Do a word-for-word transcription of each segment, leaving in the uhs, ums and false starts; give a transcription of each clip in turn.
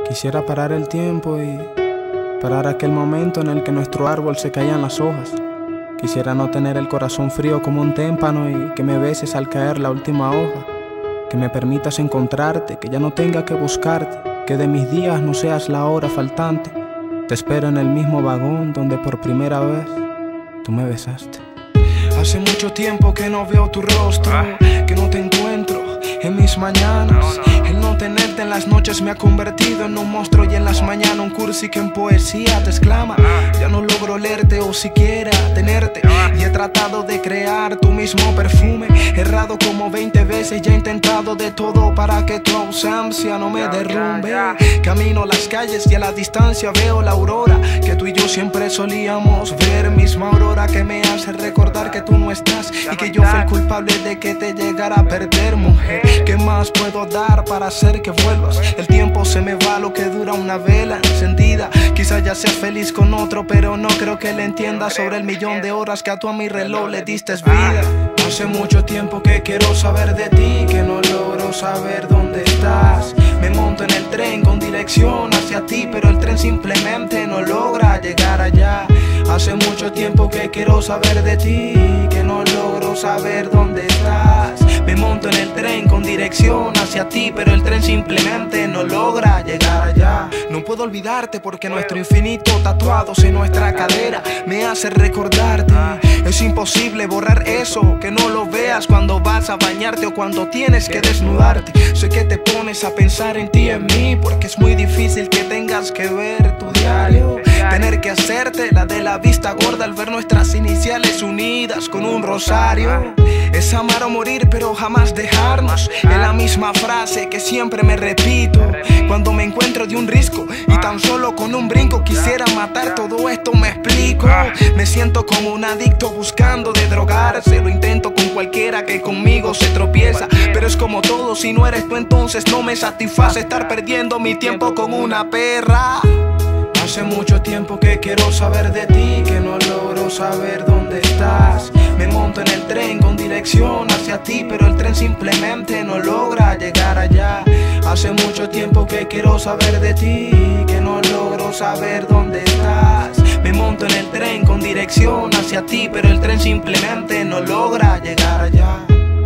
Quisiera parar el tiempo y parar aquel momento en el que nuestro árbol se caían las hojas. Quisiera no tener el corazón frío como un témpano y que me beses al caer la última hoja. Que me permitas encontrarte, que ya no tenga que buscarte, que de mis días no seas la hora faltante. Te espero en el mismo vagón donde por primera vez tú me besaste. Hace mucho tiempo que no veo tu rostro, que no te encuentro en mis mañanas. El no tenerte en las noches me ha convertido en un monstruo y en las mañanas un cursi que en poesía te exclama. Ya no logro leerte o siquiera tenerte y he tratado de crear tu mismo perfume. He errado como veinte veces, ya he intentado de todo para que tu ausencia no me derrumbe. Camino las calles y a la distancia veo la aurora que tú y yo siempre solíamos ver. Misma aurora que me hace recordar que tú no estás y que yo fui el culpable de que te llegara a perder, mujer. ¿Qué más puedo dar para hacer que vuelvas? El tiempo se me va lo que dura una vela encendida. Quizás ya seas feliz con otro, pero no creo que le entiendas sobre el millón de horas que a tu a mi reloj le diste vida. Hace mucho tiempo que quiero saber de ti, que no logro saber dónde estás. Me monto en el tren con dirección hacia ti, pero el tren simplemente no logra llegar allá. Hace mucho tiempo que quiero saber de ti, que no logro saber dónde estás. Me monto en el tren con dirección hacia ti, pero el tren simplemente no logra llegar allá. No puedo olvidarte porque nuestro infinito tatuados en nuestra cadera me hace recordarte. Es imposible borrar eso, que no lo veas cuando vas a bañarte o cuando tienes que desnudarte. Sé que te pones a pensar en ti y en mí, porque es muy difícil que tengas que ver tu diario. Tener que hacerte la de la vista gorda al ver nuestras iniciales unidas con un rosario. Es amar o morir pero jamás dejarnos, es la misma frase que siempre me repito cuando me encuentro de un risco y tan solo con un brinco quisiera matar. Todo esto me explico. Me siento como un adicto buscando de drogarse. Lo intento con cualquiera que conmigo se tropieza, pero es como todo, si no eres tú entonces no me satisface estar perdiendo mi tiempo con una perra. Hace mucho tiempo que quiero saber de ti, que no logro saber dónde estás. Me monto en el tren con dirección hacia ti, pero el tren simplemente no logra llegar allá. Hace mucho tiempo que quiero saber de ti, que no logro saber dónde estás. Me monto en el tren con dirección hacia ti, pero el tren simplemente no logra llegar allá.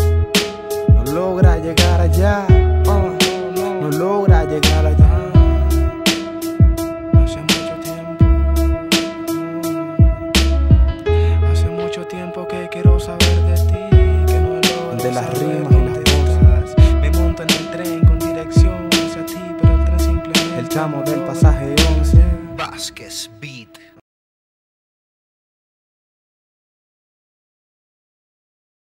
No logra llegar allá, oh, no logra llegar allá. De las rimas y las cosas. Me monto en el tren con dirección hacia ti, pero el tren simplemente. El chamo del pasaje once. Vázquez Beat.